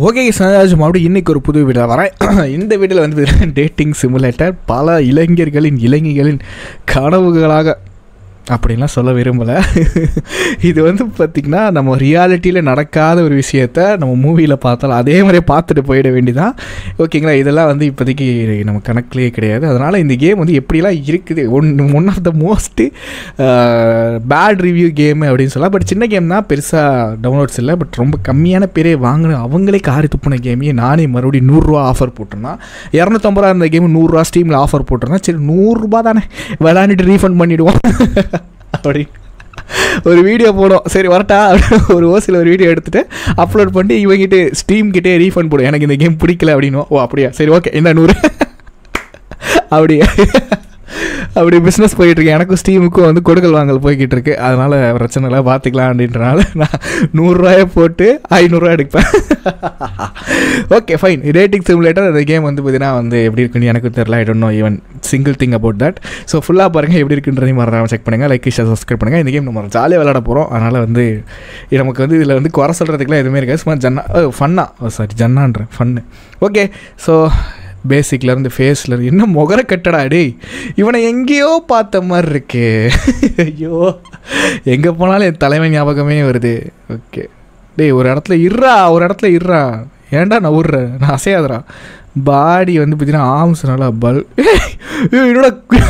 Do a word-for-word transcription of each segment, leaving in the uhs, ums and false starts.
Okay சனாஜ் மறுபடியும் இன்றைக்கி ஒரு புது வீடியோ வரேன். இந்த வீடியோவில் வந்து டேட்டிங் சிமுலேட்டர் பல இளைஞர்களின் இளைஞர்களின் கனவுகளாக அப்படின்லாம் சொல்ல விரும்பலை. இது வந்து பார்த்திங்கன்னா நம்ம ரியாலிட்டியில் நடக்காத ஒரு விஷயத்த நம்ம மூவியில் பார்த்தாலும் அதே மாதிரியே பார்த்துட்டு போயிட வேண்டியதான். ஓகேங்களா, இதெல்லாம் வந்து இப்போதைக்கு நம்ம கணக்கிலேயே கிடையாது. அதனால் இந்த கேம் வந்து எப்படிலாம் இருக்குது, one one of the most bad review game அப்படின்னு சொல்லலாம். பட் சின்ன கேம் தான், பெருசாக டவுன்லோட்ஸ் இல்லை. பட் ரொம்ப கம்மியான பேரே வாங்கினேன். அவங்களே காரி துப்புன கேமையே நானே மறுபடியும் நூறுரூவா ஆஃபர் போட்டிருந்தான். இரநூத்தம்பது ரூபா இருந்த கேமு நூறுரூவா ஸ்டீமில் ஆஃபர் போட்டிருந்தேன். சரி நூறுரூபா தானே விளாண்டுட்டு ரீஃபண்ட் பண்ணிவிடுவோம் அப்படி ஒரு வீடியோ போடும். சரி வரட்டா ஒரு ஓசியில் ஒரு வீடியோ எடுத்துகிட்டு அப்லோட் பண்ணிட்டு இவங்கிட்ட ஸ்டீம் கிட்டே ரீஃபண்ட் போடும், எனக்கு இந்த கேம் பிடிக்கல அப்படின்னு. ஓ அப்படியா, சரி ஓகே என்ன நூறு அப்படியே அப்படி பிஸ்னஸ் போயிட்டுருக்கு. எனக்கும் ஸ்டீமுக்கும் வந்து கொடுக்கல் வாங்கல் போய்கிட்டு இருக்கு. அதனால் பிரச்சனை இல்லை, பார்த்துக்கலாம் அப்படின்றனால நான் நூறுரூவாயை போட்டு ஐநூறுரூவா எடுப்பேன். Okay fine. ரேட்டிங் சிமுலேட்டர் அந்த கேம் வந்து பார்த்தீங்கன்னா வந்து எப்படி இருக்குன்னு எனக்கு தெரியல. I don't know even single thing about that. So ஃபுல்லாக பாருங்கள் எப்படி இருக்குன்றதையும் மறக்காம செக் பண்ணுங்கள். லைக் ஷேர் சப்ஸ்கிரைப் பண்ணுங்கள். இந்த கேம் நம்ம ஜாலியாக விளையாட போகிறோம். அதனால் வந்து நமக்கு வந்து இதில் வந்து குறை சொல்கிறதுக்குலாம் எதுவுமே இருக்காது. சும்மா ஜன்னா ஃபன்னா சாரி ஜன்னான்ற ஃபன்னு. ஓகே ஸோ பேசிக்லேருந்து ஃபேஸ்லேருந்து என்ன முகர கட்டடா டே, இவனை எங்கேயோ பார்த்த மாதிரி இருக்கு. ஐயோ எங்கே போனாலும் என் தலைமை ஞாபகமே வருது. ஓகே டேய் ஒரு இடத்துல இர்றா ஒரு இடத்துல இர்றா ஏன்டா நான் விட்றேன், நான் அசையாதரா. பாடி வந்து பார்த்தீங்கன்னா ஆம்ஸ் நல்லா பல் என்னோட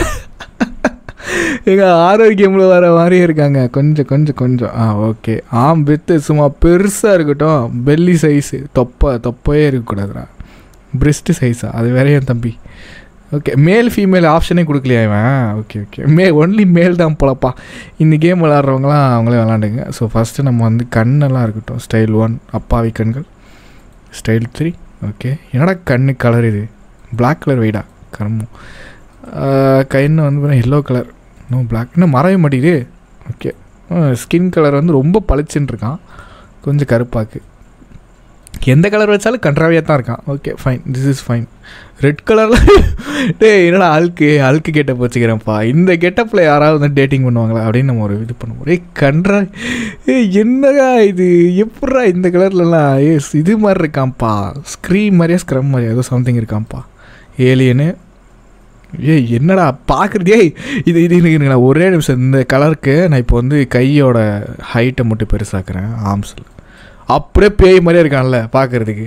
எங்கள் ஆரோக்கியமில் வர மாதிரியே இருக்காங்க கொஞ்சம் கொஞ்சம் கொஞ்சம். ஆ ஓகே ஆம் வித்து சும்மா பெருசாக இருக்கட்டும். பெல்லி சைஸு தொப்பை தொப்பையே இருக்கக்கூடாதுடா. பிரெஸ்ட்டு சைஸா அது வேற என் தம்பி. ஓகே மேல் ஃபீமேல் ஆப்ஷனே கொடுக்கலையா இவன். ஓகே ஓகே மே ஒன்லி மேல் தான் போலப்பா. இந்த கேம் விளாட்றவங்களாம் அவங்களே விளாண்டுங்க. ஸோ ஃபஸ்ட்டு நம்ம வந்து கண்ணெல்லாம் இருக்கட்டும். ஸ்டைல் ஒன் அப்பாவி கண்கள். ஸ்டைல் த்ரீ ஓகே என்னடா கண்ணு கலர் இது பிளாக் கலர் வைடா கரும்பும். கண்ணு வந்து எல்லோ கலர் இன்னும் பிளாக் இன்னும் மறைய மாட்டேங்குது. ஓகே ஸ்கின் கலர் வந்து ரொம்ப பளிச்சுன்னு இருக்கான், கொஞ்சம் கருப்பாக்கு. எந்த கலர் வச்சாலும் கன்றாவியாக தான் இருக்கான். Okay fine, this is fine. Red கலரில் டே என்னடா அழுக்கு அழுக்கு கெட்டப் வச்சுக்கிறேன்ப்பா. இந்த கெட்டப்பில் யாராவது வந்து டேட்டிங் பண்ணுவாங்களா அப்படின்னு நம்ம ஒரு இது பண்ணுவோம். ஏ கன்றா ஏ என்னடா இது எப்பட்றா இந்த கலர்லலாம் ஏ இது மாதிரி இருக்கான்ப்பா. ஸ்க்ரீம் மாதிரியா ஸ்க்ரம் மாதிரியா ஏதோ சம்திங் இருக்கான்ப்பா ஏலியனு. ஏய் என்னடா பார்க்குறது. ஏய் இது இது இருக்குங்களா ஒரே நிமிஷம். இந்த கலருக்கு நான் இப்போ வந்து கையோட ஹைட்டை மட்டும் பெருசாக்குறேன். ஆம்ஸில் அப்படியே பேய் மாதிரியே இருக்கான்ல பார்க்குறதுக்கு.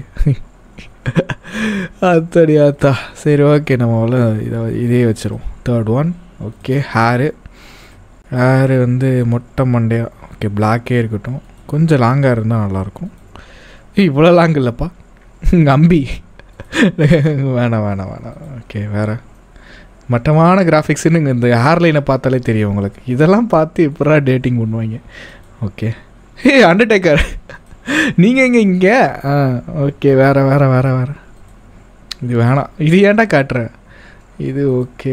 அத்தடி ஆத்தா சரி ஓகே நம்ம அவ்வளோ இதை இதே வச்சுருவோம். Third one okay hair hair வந்து மொட்டை மண்டையா. ஓகே பிளாக்கே இருக்கட்டும், கொஞ்சம் லாங்காக இருந்தால் நல்லாயிருக்கும். இவ்வளோ லாங் இல்லைப்பா அம்பி வேணாம் வேணாம் வேணாம். ஓகே வேறு மட்டமான கிராஃபிக்ஸுன்னு இந்த ஹேர்லைனை பார்த்தாலே தெரியும் உங்களுக்கு. இதெல்லாம் பார்த்து எப்படா டேட்டிங் பண்ணுவாங்க. ஓகே ஹே அண்டர்டேக்கர் நீங்கள் எங்கே இங்கே. ஆ ஓகே வேறு வேறு வேறு வேறு இது வேணாம். இது ஏன்டா காட்டுற இது. ஓகே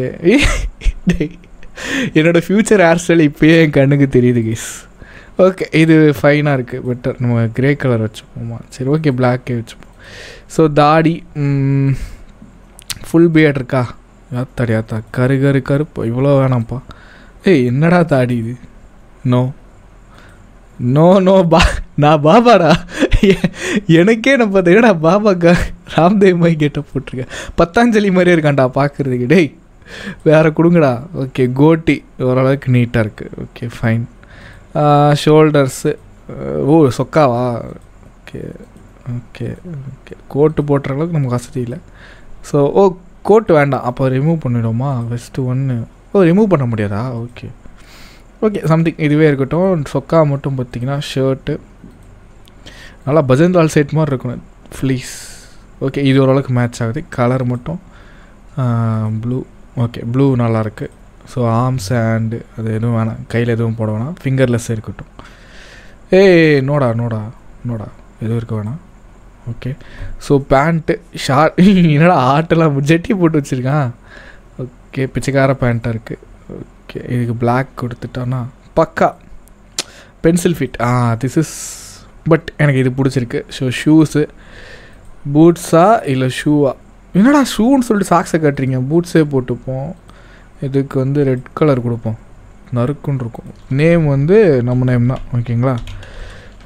என்னோடய ஃப்யூச்சர் ஹேர் ஸ்டைல் இப்போயே என் கண்ணுக்கு தெரியுது கைஸ். ஓகே இது ஃபைனாக இருக்குது, பெட்டர். நம்ம க்ரே கலர் வச்சுப்போமா. சரி ஓகே பிளாக்கே வச்சுப்போம். ஸோ தாடி ஃபுல் பியர்ட் இருக்கா. யாத்தாடி யாத்தா கரு கரு கருப்பு இவ்வளோ வேணாம்ப்பா. ஏய் என்னடா தாடி இது. நோ நோ நோ பா நான் பாபாடா. எனக்கே நான் பார்த்தீங்கன்னா பாபாக்கா ராம்தேவ் மாதிரி கேட்ட போட்டிருக்கேன். பத்தாஞ்சலி மாதிரியே இருக்கான்டா பார்க்குறதுக்கு. டேய் வேறு கொடுங்கடா. ஓகே கோட்டி ஓரளவுக்கு நீட்டாக இருக்குது. Okay fine. ஷோல்டர்ஸு ஓ சொக்காவா. ஓகே ஓகே ஓகே கோட்டு போட்டுற அளவுக்கு நமக்கு வசதி இல்லை. ஸோ ஓ கோட்டு வேண்டாம், அப்போ ரிமூவ் பண்ணிவிடுவோமா. ஃபஸ்ட்டு ஒன்று ஓ ரிமூவ் பண்ண முடியாதா. ஓகே ஓகே சம்திங் இதுவே இருக்கட்டும். சொக்கா மட்டும் பார்த்திங்கன்னா ஷர்ட்டு நல்லா பஜன்லால் செட் மாதிரி இருக்கணும். ஃப்ளீஸ் ஓகே இது ஓரளவுக்கு மேட்ச் ஆகுது. கலர் மட்டும் ப்ளூ. ஓகே ப்ளூ நல்லாயிருக்கு. ஸோ ஆர்ம்ஸ் ஹேண்டு அது எதுவும் வேணாம், கையில் எதுவும் போட வேணாம். ஃபிங்கர்லெஸ் இருக்கட்டும். ஏய் நோடா நோடா நோடா எதுவும் இருக்க வேணாம். ஓகே ஸோ பேண்ட்டு ஷார்ட் என்னடா ஆட்டெல்லாம் ஜெட்டி போட்டு வச்சுருக்கான். ஓகே பிச்சைக்கார பேண்ட்டாக இருக்குது. ஓகே இதுக்கு பிளாக் கொடுத்துட்டானா பக்கா pencil fit. Ah this is but எனக்கு இது பிடிச்சிருக்கு. ஸோ ஷூஸு பூட்ஸா இல்லை ஷூவா. என்னடா ஷூன்னு சொல்லிட்டு சாக்ஸை கட்டுறீங்க. பூட்ஸே போட்டுப்போம். இதுக்கு வந்து ரெட் கலர் கொடுப்போம், நறுக்குன்னு இருக்கும். நேம் வந்து நம்ம நேம் தான் ஓகேங்களா.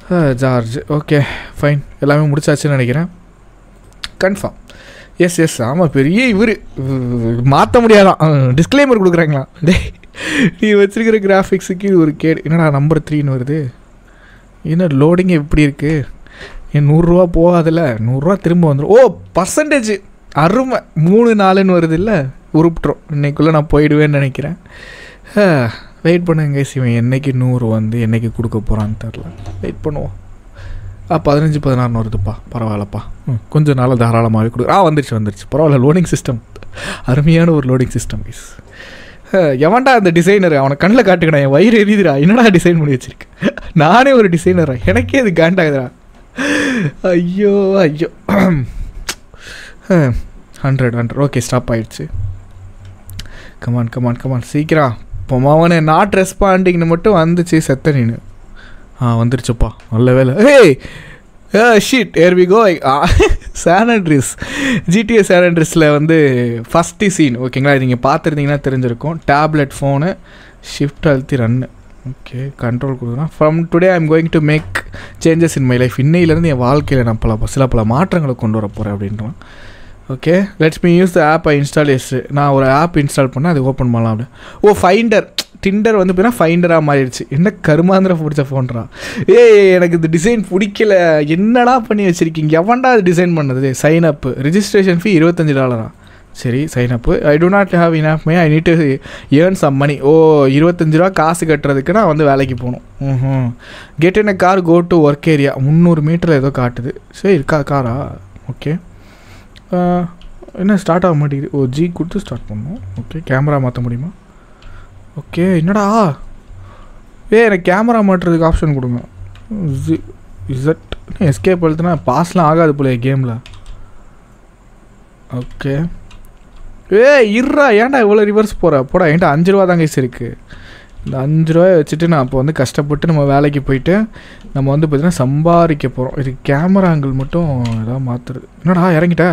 ஜார்ஜ் ஓகே ஃபைன் எல்லாமே முடிச்சாச்சுன்னு நினைக்கிறேன். கன்ஃபார்ம் எஸ் எஸ் ஆமாம் பெரிய இவர் மாற்ற முடியாதான் டிஸ்க்ளைமர் கொடுக்குறாங்களா டே நீ வச்சுருக்கிற கிராஃபிக்ஸுக்கு இது ஒரு கேடு. என்னடா நம்பர் த்ரீன்னு வருது, என்ன லோடிங் எப்படி இருக்குது? என் நூறுரூவா போகாதில்ல, நூறுரூவா திரும்ப வந்துடும். ஓ பர்சன்டேஜ் அருமை மூணு நாலுன்னு வருது இல்லை, உருப்பிட்றோம். இன்றைக்குள்ளே நான் போயிடுவேன்னு நினைக்கிறேன். வெயிட் பண்ணுங்க சிவன் என்றைக்கு நூறு வந்து என்றைக்கு கொடுக்க போகிறான்னு தெரில, வெயிட் பண்ணுவோம். ஆ பதினஞ்சு பதினாறுன்னு வருதுப்பா, பரவாயில்லப்பா. ம் கொஞ்சம் நாள் தாராளமாகவே கொடு. ஆ வந்துருச்சு வந்துருச்சு பரவாயில்ல. லோடிங் சிஸ்டம் அருமையான ஒரு லோடிங் சிஸ்டம் ப்ளீஸ். எவன்டா அந்த டிசைனர், அவனை கண்ணில் காட்டுக்கடா, என் வயிறு எரியுதுடா, என்னடா டிசைன் பண்ணி வச்சுருக்கேன். நானே ஒரு டிசைனரா, எனக்கே அது காண்டாகுதுடா. ஐயோ ஐயோ. ஹண்ட்ரட் ஹண்ட்ரட் ஓகே ஸ்டாப் ஆகிடுச்சு. கமான் கமான் கமான் சீக்கிரம் பொம்மாவனே நாட் ரெஸ்பாண்டிங்னு மட்டும் வந்துச்சு செத்த நீனு. ஆ வந்துருச்சுப்பா நல்ல வேலை. ஏய் shit here we go. San Andreas GTA San ஆண்ட்ரீஸில் வந்து ஃபஸ்ட்டு சீன் ஓகேங்களா, நீங்கள் பார்த்துருந்தீங்கன்னா தெரிஞ்சிருக்கும். டேப்லெட் ஃபோனு ஷிஃப்ட் அழுத்தி ரன்னு ஓகே கண்ட்ரோல் கொடுக்குறேன். From today I am going to make changes in my life. இன்னையிலேருந்து என் வாழ்க்கையில் நான் பல சில பல மாற்றங்களை கொண்டு வர போகிறேன் அப்படின்றான். Okay let's me use the app I install. Yes நான் ஒரு ஆப் இன்ஸ்டால் பண்ணேன், அது ஓப்பன் பண்ணலாம் அப்படி. ஓ ஃபைண்டர் டிண்டர் வந்து பார்த்தீங்கன்னா ஃபைண்டராக மாறிடுச்சு. என்ன கருமாந்திர பிடிச்ச ஃபோன்றா. ஏ எனக்கு இந்த டிசைன் பிடிக்கல, என்னடா பண்ணி வச்சுருக்கீங்க, எவன்டா அது டிசைன் பண்ணது. சைன் அப்பு ரிஜிஸ்ட்ரேஷன் ஃபீ இருபத்தஞ்சி டாலரா. சரி sign up. I do not have enough may I need to earn some money. ஓ இருபத்தஞ்சி ரூபா காசு கட்டுறதுக்கு நான் வந்து வேலைக்கு போகணும். ம் get in a car go to work area. முந்நூறு மீட்டரில் ஏதோ காட்டுது. சரி இருக்கா காரா. ஓகே என்ன ஸ்டார்ட் ஆக மாட்டேங்குது. ஓ ஜி கொடுத்து ஸ்டார்ட் பண்ணணும். ஓகே கேமரா மாற்ற முடியுமா. ஓகே என்னடா ஏ எனக்கு கேமரா மாட்டுறதுக்கு ஆப்ஷன் கொடுங்க. ஜி இசட் எஸ்கேப் அழுத்துனா பாஸ்லாம் ஆகாது போல கேமில். ஓகே ஏ இருறா ஏன்டா இவ்வளோ ரிவர்ஸ் போகிற போடா. என்கிட்ட அஞ்சு ரூபா தாங்க இருக்குது. இந்த அஞ்சு ரூபாய் வச்சுட்டு நான் இப்போ வந்து கஷ்டப்பட்டு நம்ம வேலைக்கு போயிட்டு நம்ம வந்து பார்த்திங்கன்னா சம்பாதிக்க போகிறோம். இது கேமரா ஆங்கிள் மட்டும் ஏதாவது மாற்றுறது. என்னடா இறங்கிட்டா.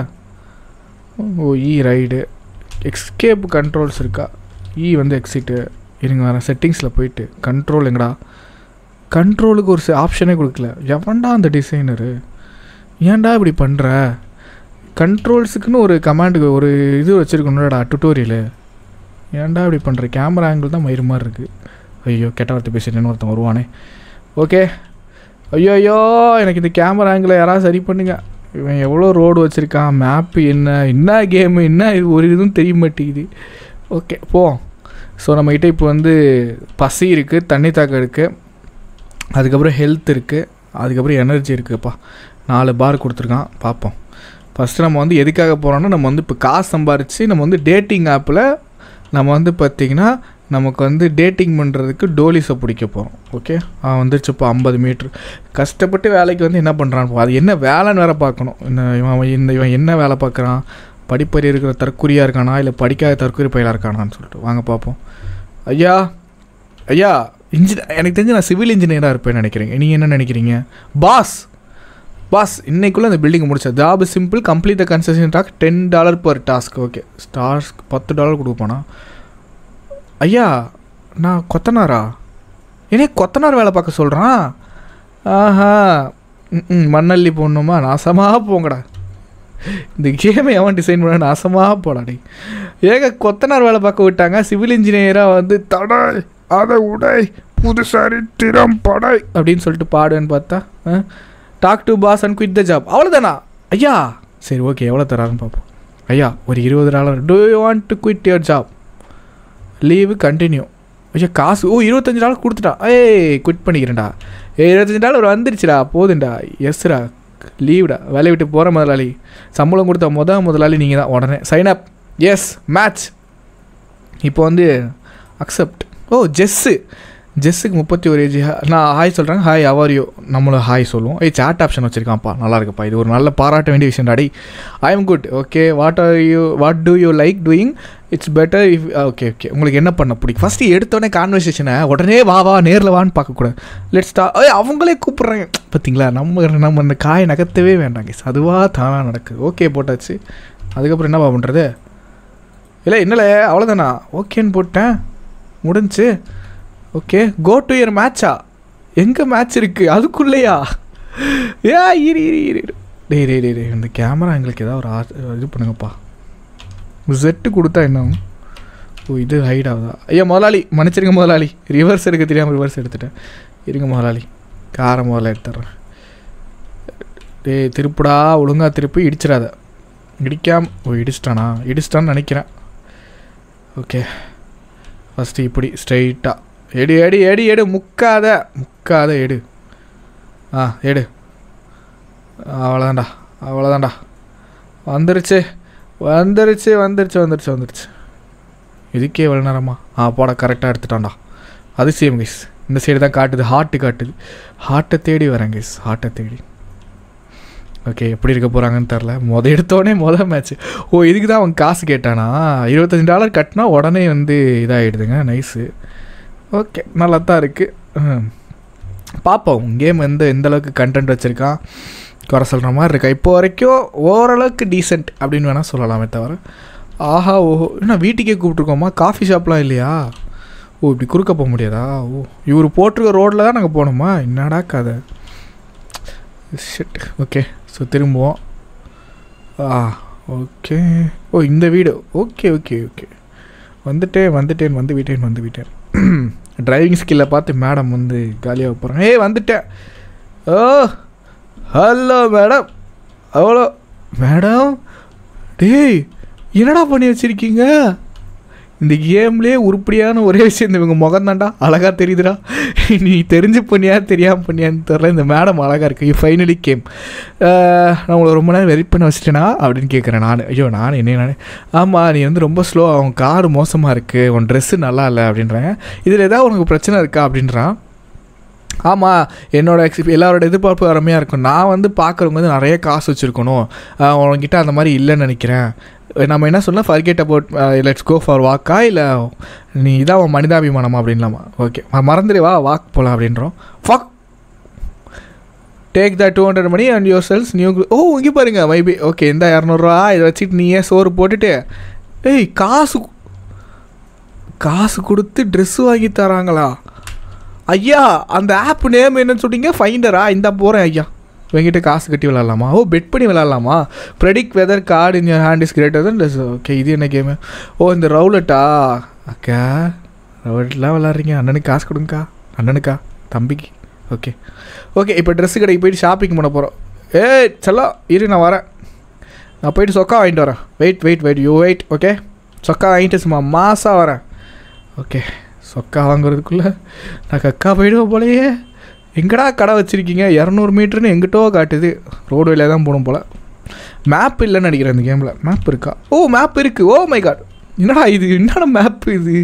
ஓ இ ரைடு எஸ்கேப் கண்ட்ரோல்ஸ் இருக்கா. இ வந்து எக்ஸிட்டு இருங்க வரேன். செட்டிங்ஸில் போயிட்டு கண்ட்ரோல் எங்கடா. கண்ட்ரோலுக்கு ஒரு ஆப்ஷனே கொடுக்கல. எவன்டா அந்த டிசைனரு, ஏன்டா இப்படி பண்ணுற. கண்ட்ரோல்ஸுக்குன்னு ஒரு கமாண்டுக்கு ஒரு இது வச்சுருக்கணும்டா டுட்டோரியலு. ஏன்டா இப்படி பண்ணுற. கேமரா ஆங்கிள் தான் மயிறு மாதிரி இருக்குது. ஐயோ கெட்ட வார்த்தை பேசிட்டேன்னு ஒருத்தன் வருவானே. ஓகே ஐயோ ஐயோ எனக்கு இந்த கேமரா ஆங்கிளை யாராவது சரி பண்ணுங்க. இவன் எவ்வளோ ரோடு வச்சுருக்கான், மேப்பு என்ன என்ன கேமு என்ன இது ஒரு இதுவும் தெரிய மாட்டேங்குது. ஓகே போ. ஸோ நம்மக்கிட்ட இப்போ வந்து பசி இருக்குது, தண்ணி தாக்கம் இருக்குது, அதுக்கப்புறம் ஹெல்த் இருக்குது, அதுக்கப்புறம் எனர்ஜி இருக்குதுப்பா. நாலு பார் கொடுத்துருக்கான் பார்ப்போம். ஃபஸ்ட்டு நம்ம வந்து எதுக்காக போகிறோன்னா நம்ம வந்து இப்போ காசு சம்பாரித்து நம்ம வந்து டேட்டிங் ஆப்பில் நம்ம வந்து பார்த்திங்கன்னா நமக்கு வந்து டேட்டிங் பண்ணுறதுக்கு டோலிஸை பிடிக்க போகிறோம். ஓகே வந்துருச்சுப்போ ஐம்பது மீட்ரு. கஷ்டப்பட்டு வேலைக்கு வந்து என்ன பண்ணுறான், அது என்ன வேலைன்னு வேறு பார்க்கணும். இந்த இவன் இந்த இவன் என்ன வேலை பார்க்குறான், படிப்பறி இருக்கிற தற்கொலையாக இருக்கானா இல்லை படிக்காத தற்கொலை பயிலாக இருக்கானான்னு சொல்லிட்டு வாங்க பார்ப்போம். ஐயா ஐயா இன்ஜினியர் எனக்கு தெரிஞ்சு நான் சிவில் இன்ஜினியராக இருப்பேன்னு நினைக்கிறேங்க. நீங்கள் என்ன நினைக்கிறீங்க. பாஸ் பாஸ் இன்னைக்குள்ளே அந்த பில்டிங்கை முடிச்சா job simple complete the construction task ten dollar per task. Okay task பத்து டாலர் கொடுப்போனா. ஐயா நான் கொத்தனாரா, ஏன்னே கொத்தனார் வேலை பார்க்க சொல்கிறான். ஆஹா ம் மண்ணள்ளி போடணுமா, நாசமாக போங்கடா. இந்த கேமை எவன் டிசைன் பண்ண நாசமாக போடாடி. ஏங்க கொத்தனார் வேலை பார்க்க விட்டாங்க, சிவில் இன்ஜினியராக வந்து தடை அதை உடை புது சரித்திரம் படை அப்படின்னு சொல்லிட்டு பாடுன்னு பார்த்தா talk to boss and quit the job. அவ்வளோதானா ஐயா. சரி ஓகே எவ்வளோ தராருன்னு பார்ப்போம். ஐயா ஒரு இருபது dollar. Do you want to quit your job, leave continue. ஐயா காசு ஓ இருபத்தஞ்சி டாலர் கொடுத்துட்டா. ஏய் குவிட் பண்ணிக்கிறேன்டா. ஏ இருபத்தஞ்சி டாலர் வந்துருச்சுடா போதுண்டா. எஸ்ரா லீவ்டா, வேலையை விட்டு போகிற முதலாளி, சம்பளம் கொடுத்த முத முதலாளி நீங்கள் தான். உடனே சைன் அப். S match. இப்போ வந்து அக்செப்ட். ஓ ஜெஸ்ஸு ஜெஸ்ஸுக்கு முப்பத்தி ஒரு ஏஜ். நான் ஹாய் சொல்கிறாங்க. ஹாய் ஹவ் நம்மளை ஹாய் சொல்லுவோம். ஏய் சாட் ஆப்ஷன் வச்சுருக்கான்ப்பா, நல்லா இருக்குப்பா. இது ஒரு நல்ல பாராட்ட வேண்டிய விஷயம் daddy. I am good. Okay what are you what do you like doing it's better if. Okay okay உங்களுக்கு என்ன பண்ண பிடிக்கும். ஃபஸ்ட்டு எடுத்தோடனே கான்வர்சேஷனை உடனே வா வா நேரில் வான்னு பார்க்கக்கூடாது. லெட்ஸ் ஸ்டா. ஏய் அவங்களே கூப்பிட்றாங்க பார்த்தீங்களா. நம்ம நம்ம அந்த காயை நகர்த்தவே வேண்டாங்க, அதுவாக தானாக நடக்குது. ஓகே போட்டாச்சு. அதுக்கப்புறம் என்னப்பா பண்ணுறது. இல்லை என்னல அவ்வளோதானா. ஓகேன்னு போட்டேன் முடிஞ்சு. ஓகே கோ டு யுவர் மேட்சா. எங்கே மேட்ச் இருக்குது அதுக்குள்ளேயா? ஏ இரு இரு இரு டே டே டே டே இந்த கேமரா எங்களுக்கு ஏதாவது ஒரு ஆ இது பண்ணுங்கப்பா. செட்டு கொடுத்தா என்ன? ஓ இது ஹைட் ஆகுதா? ஐயா முதலாளி மன்னிச்சிருங்க முதலாளி, ரிவர்ஸ் எடுக்க தெரியாமல் ரிவர்ஸ் எடுத்துட்டேன். இருங்க முதலாளி, காரை முதல்ல எடுத்துட்றேன். டே திருப்புடா, ஒழுங்காக திருப்பி இடிச்சிடாத. இடிக்காம ஓ இடிச்சிட்டானா? இடிச்சிட்டான்னு நினைக்கிறேன். ஓகே ஃபஸ்ட்டு இப்படி ஸ்ட்ரைட்டாக எடு எடு எடு எடு முக்காத முக்காத எடு. ஆ எடு. அவ்வளோதான்டா அவ்வளோதான்டா. வந்துருச்சு வந்துருச்சு வந்துருச்சு வந்துருச்சு வந்துருச்சு. இதுக்கே எவ்வளோ நேரமா? ஆ போட கரெக்டாக எடுத்துட்டான்டா. அதிசயம் கைஸ். இந்த சைடு தான் காட்டுது, ஹார்ட்டு காட்டுது. ஹார்ட்டை தேடி வரேன் கைஸ், ஹார்ட்டை தேடி. ஓகே எப்படி இருக்க போகிறாங்கன்னு தெரில. மொதல் எடுத்தோடனே மொதல் மேட்ச்சு. ஓ இதுக்கு தான் அவன் காசு கேட்டானா? இருபத்தஞ்சி டாலர் கட்டினா உடனே வந்து இதாகிடுதுங்க. நைஸு. ஓகே நல்லா தான் இருக்குது. பார்ப்போம் கேம் எந்த எந்தளவுக்கு கண்டென்ட் வச்சுருக்கான், குறை சொல்கிற மாதிரி இருக்கா. இப்போ வரைக்கும் ஓரளவுக்கு டீசென்ட் அப்படின்னு வேணால் சொல்லலாமே தவிர. ஆஹா ஓஹோ என்ன வீட்டுக்கே கூப்பிட்ருக்கோமா? காஃபி ஷாப்லாம் இல்லையா? ஓ இப்படி குறுக்க போக முடியாதா? ஓ இவர் போட்டிருக்க ரோட்டில் தான் நாங்கள் போகணுமா? என்னடா கதை ஷிட். ஓகே ஸோ திரும்புவோம். ஆ ஓகே. ஓ இந்த வீடு. ஓகே ஓகே ஓகே வந்துட்டேன் வந்துட்டேன் வந்து விட்டேன் வந்து விட்டேன். டிரைவிங் ஸ்கில்லை பார்த்து மேடம் வந்து காலியாக போகிறாங்க. ஏய் வந்துட்டேன். ஓ ஹலோ மேடம். அவ்வளோ மேடம். டேய் என்னடா பண்ணி வச்சுருக்கீங்க? இந்த கேம்லேயே உருப்படியான ஒரே விஷயம் இந்த இவங்க முகந்தாண்டா அழகாக தெரியுதுடா. நீ தெரிஞ்சு பண்ணியா தெரியாமல் பண்ணியான்னு தெரில. இந்த மேடம் அழகாக இருக்குது. You finally came. நான் உங்களை ரொம்ப நேரம் வெயிட் பண்ண வச்சுட்டேனா அப்படின்னு கேட்குறேன் நான். ஐயோ நான் என்ன நான் ஆமாம் நீ வந்து ரொம்ப ஸ்லோ, அவன் கார்டு மோசமாக இருக்குது, உன் ட்ரெஸ்ஸு நல்லா இல்லை அப்படின்றேன். இதில் ஏதாவது உனக்கு பிரச்சனை இருக்கா அப்படின்றான். ஆமாம் என்னோடய எக்ஸ்பி எல்லாரோட எதிர்பார்ப்பு அருமையாக இருக்கும். நான் வந்து பார்க்குறவங்க வந்து நிறைய காசு வச்சுருக்கணும், உனக்கிட்ட அந்த மாதிரி இல்லைன்னு நினைக்கிறேன். நம்ம என்ன சொல்லலாம், forget about let's go for வாக்கா, இல்லை நீ இதான் மனிதாபிமானமா அப்படின்லாமா? ஓகே மறந்துடு வா வாக் போகலாம் அப்படின்றோம். Fuck take the two hundred money and your sells new. ஓ இங்கே பாருங்க மைபி. ஓகே இந்த இரநூறுவா இதை வச்சுட்டு நீயே சோறு போட்டுட்டு. ஏய் காசு காசு கொடுத்து ட்ரெஸ்ஸு வாங்கி தராங்களா? ஐயா அந்த ஆப் நேம் என்னன்னு சொல்லிங்க? ஃபைண்டரா? இந்த போகிறேன் ஐயா. என்கிட்ட காசு கட்டி விளாட்லாமா? ஓ பெட் பண்ணி விளாட்லாமா? Predict whether card in your hand is greater than three. Okay இது என்ன கேமு? ஓ இந்த ரவுலட்டா? அக்கா ரவுலட்லாம் விளாட்றீங்க. அண்ணனுக்கு காசு கொடுங்கக்கா. அண்ணனுக்கா தம்பிக்கு? ஓகே ஓகே இப்போ ட்ரெஸ்ஸு கடைக்கு போய்ட்டு ஷாப்பிங் பண்ண போகிறோம். ஏ செல்லா இரு நான் வரேன். நான் போய்ட்டு சொக்கா வாங்கிட்டு வரேன். Wait wait wait you wait. Okay சொக்கா வாங்கிட்டு சும்மா மாசாக வரேன். ஓகே சொக்கா வாங்குறதுக்குள்ளே நான் கக்கா போயிடுவோம் போலையே. எங்கடா கடை வச்சுருக்கீங்க? இரநூறு மீட்டருன்னு எங்கிட்டோ காட்டுது. ரோடு வழியாக தான் போகணும் போல். மேப் இல்லைன்னு நினைக்கிறேன் இந்த கேமில். மேப் இருக்கா? ஓ மேப் இருக்குது. ஓ மை காட் என்னடா இது? என்னடா மேப்பு இது?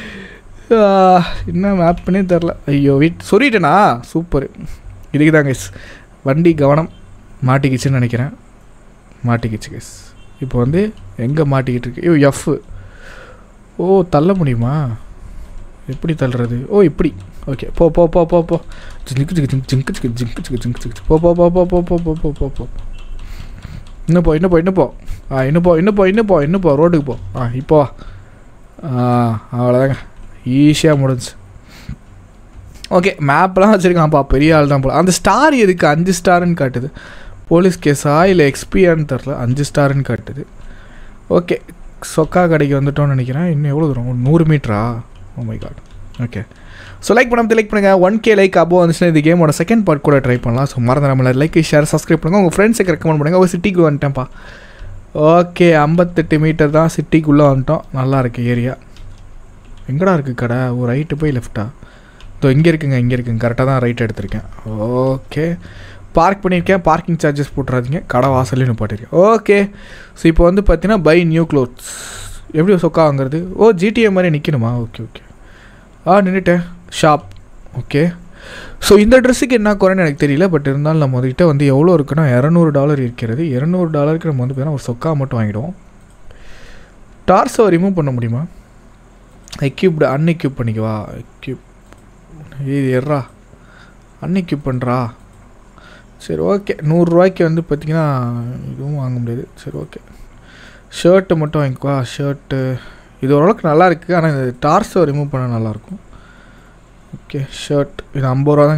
என்ன மேப்புன்னே தெரில. ஐயோ வீட் சொல்லிட்டேனா? சூப்பர். இதுக்கு தான் கைஸ் வண்டி கவனம் மாட்டிக்கிச்சுன்னு நினைக்கிறேன். மாட்டிக்கிச்சு கைஸ். இப்போ வந்து எங்கே மாட்டிக்கிட்டு இருக்கு? ஐயோ எஃப். ஓ தள்ள முடியுமா? எப்படி தள்ளுறது? ஓ இப்படி. ஓகே போ போ போ போ போ ஜிங்கு ஜிங்கு ஜிங்கு ஜிங்கு ஜிங்கு ஜிங்கு ஜிங்கு ஜிங்கு ஜிங்கு போ போ போ போ போ போ போ போ போ போ இன்னும் போ இன்னும் போ இன்னும் போ ஆ இன்னும் போ இன்னும் போ இன்னும் போ இன்னும் போ ரோட்டுக்கு போ. ஆ இப்போ ஆ அவ்வளோதாங்க ஈஸியாக முடிஞ்சு. ஓகே மேப்லாம் வச்சுருக்கான்ப்பா பெரிய ஆள் தான் போல. அந்த ஸ்டார் எதுக்கு அஞ்சு ஸ்டாருன்னு காட்டுது? போலீஸ் கேஸா இல்லை எக்ஸ்பியான்னு தெரில. அஞ்சு ஸ்டாருன்னு காட்டுது. ஓகே சொக்கா கடைக்கு வந்துட்டோன்னு நினைக்கிறேன். இன்னும் எவ்வளோ தூரம்? நூறு மீட்டரா? Oh my god. Okay so like பண்ணாமல் லைக் பண்ணுங்கள். ஒன் கே லைக் அபோவ் வந்துச்சுன்னா இந்த கேமோட செகண்ட் பார்ட் கூட ட்ரை பண்ணலாம். ஸோ மறந்து நம்மள லைக் ஷேர் சப்ஸ்கிரைப் பண்ணுங்கள். உங்கள் ஃப்ரெண்ட்ஸுக்கு ரெக்கமெண்ட் பண்ணுங்கள். ஒரு சிட்டிக்கு வந்துட்டேன்ப்பா. ஓகே ஐம்பத்தெட்டு மீட்டர் தான் சிட்டிக்குள்ளே வந்துட்டோம். நல்லா இருக்குது ஏரியா. எங்கடா இருக்குது கடை? ஒரு ரைட்டு போய் லெஃப்ட்டா? ஸோ இங்கே இருக்குங்க இங்கே இருக்குங்க. கரெக்டாக தான் ரைட் எடுத்திருக்கேன். ஓகே பார்க் பண்ணியிருக்கேன். பார்க்கிங் சார்ஜஸ் போட்டுறாதீங்க. கடை வாசல்லையும் நிப்பாட்டிருக்கேன். ஓகே ஸோ இப்போ வந்து பார்த்தீங்கன்னா பை நியூ க்ளோத்ஸ். எப்படி சொக்கா வாங்குறது? ஓ ஜிடிஏ மாதிரி நிற்கணுமா? ஓகே ஓகே ஆ நின்றுட்டேன். ஷாப். ஓகே ஸோ இந்த ட்ரெஸ்ஸுக்கு என்ன குறைன்னு எனக்கு தெரியல. பட் இருந்தாலும் நம்ம வந்துக்கிட்ட வந்து எவ்வளோ இருக்குன்னா இரநூறு டாலர் இருக்கிறது. இரநூறு டாலருக்கு நம்ம வந்து பார்த்தீங்கன்னா ஒரு சொக்கா மட்டும் வாங்கிடுவோம். டார்ஸோ ரிமூவ் பண்ண முடியுமா? எக்யூப்டு அன்எக்யூப் பண்ணிக்குவா. எக்யூப் இது எர்ரா அன்எக்யூப் பண்ணுறா. சரி ஓகே நூறுரூவாய்க்கு வந்து பார்த்திங்கன்னா இதுவும் வாங்க முடியாது. சரி ஓகே ஷர்ட்டு மட்டும் வாங்கிக்குவா. ஷர்ட்டு இது ஓரளவுக்கு நல்லா இருக்குது. ஆனால் இந்த டார்ஸோ ரிமூவ் பண்ண நல்லாயிருக்கும். ஓகே ஷர்ட் இது ஐம்பது ரூபா தாங்க.